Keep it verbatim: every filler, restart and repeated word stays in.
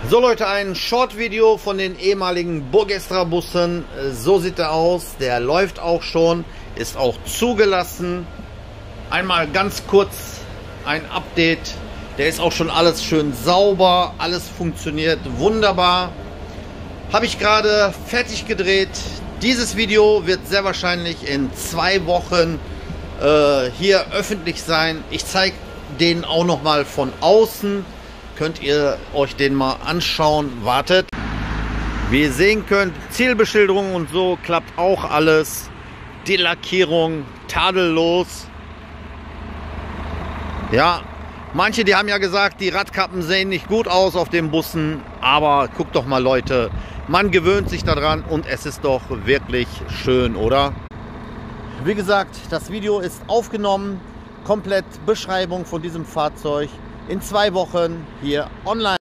So Leute, ein Short-Video von den ehemaligen Burgestra-Bussen. So sieht er aus. Der läuft auch schon, ist auch zugelassen. Einmal ganz kurz ein Update. Der ist auch schon alles schön sauber. Alles funktioniert wunderbar. Habe ich gerade fertig gedreht. Dieses Video wird sehr wahrscheinlich in zwei Wochen äh, hier öffentlich sein. Ich zeige den auch noch mal von außen. Könnt ihr euch den mal anschauen. Wartet. Wie ihr sehen könnt, Zielbeschilderung und so klappt auch alles. Die Lackierung tadellos. Ja, manche, die haben ja gesagt, die Radkappen sehen nicht gut aus auf den Bussen. Aber guckt doch mal, Leute, man gewöhnt sich daran und es ist doch wirklich schön, oder? Wie gesagt, das Video ist aufgenommen. Komplett Beschreibung von diesem Fahrzeug. In zwei Wochen hier online.